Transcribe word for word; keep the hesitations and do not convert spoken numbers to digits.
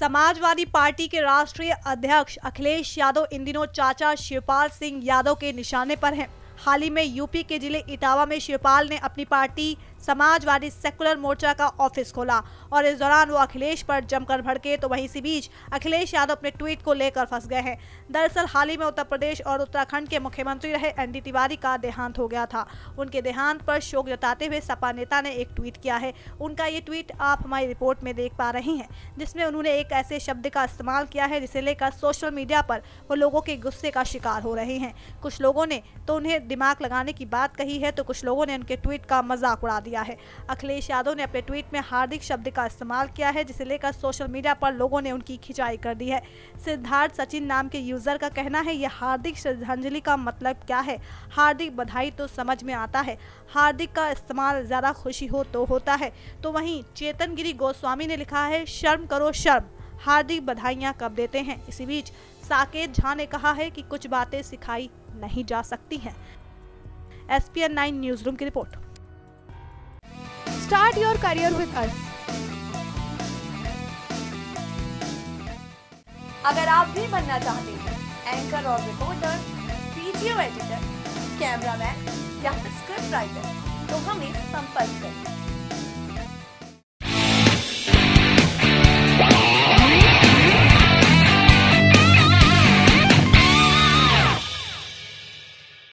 Samajwadi party के राष्ट्रीय अध्यक्ष अखिलेश यादव इन दिनों चाचा शिवपाल सिंह यादव के निशाने पर हैं। हाल ही में यूपी के जिले इटावा में शिवपाल ने अपनी पार्टी समाजवादी सेकुलर मोर्चा का ऑफिस खोला और इस दौरान वो अखिलेश पर जमकर भड़के, तो वहीं इसी बीच अखिलेश यादव अपने ट्वीट को लेकर फंस गए हैं। दरअसल हाल ही में उत्तर प्रदेश और उत्तराखंड के मुख्यमंत्री रहे एन डी तिवारी का देहांत हो गया था। उनके देहांत पर शोक जताते हुए सपा नेता ने एक ट्वीट किया है। उनका ये ट्वीट आप हमारी रिपोर्ट में देख पा रही हैं, जिसमें उन्होंने एक ऐसे शब्द का इस्तेमाल किया है जिसे लेकर सोशल मीडिया पर वो लोगों के गुस्से का शिकार हो रहे हैं। कुछ लोगों ने तो उन्हें दिमाग लगाने की बात कही है, तो कुछ लोगों ने उनके ट्वीट का मजाक उड़ा दिया है। अखिलेश यादव ने अपने ट्वीट में हार्दिक शब्द का इस्तेमाल किया है, जिसे लेकर सोशल मीडिया पर लोगों ने उनकी खिंचाई कर दी है। सिद्धार्थ सचिन नाम के यूजर का कहना है, यह हार्दिक श्रद्धांजलि का मतलब क्या है? हार्दिक बधाई तो समझ में आता है, हार्दिक का इस्तेमाल ज्यादा खुशी हो तो होता है। तो वहीं चेतन गिरी गोस्वामी ने लिखा है, शर्म करो शर्म, हार्दिक बधाइयां कब देते हैं। इसी बीच साकेत झा ने कहा है कि कुछ बातें सिखाई नहीं जा सकती हैं। S P N nine news room की रिपोर्ट। Start your career with us. अगर आप भी बनना चाहते हैं एंकर और रिपोर्टर, वीडियो एडिटर, कैमरामैन या फिर स्क्रिप्ट राइटर, तो हमें संपर्क करें।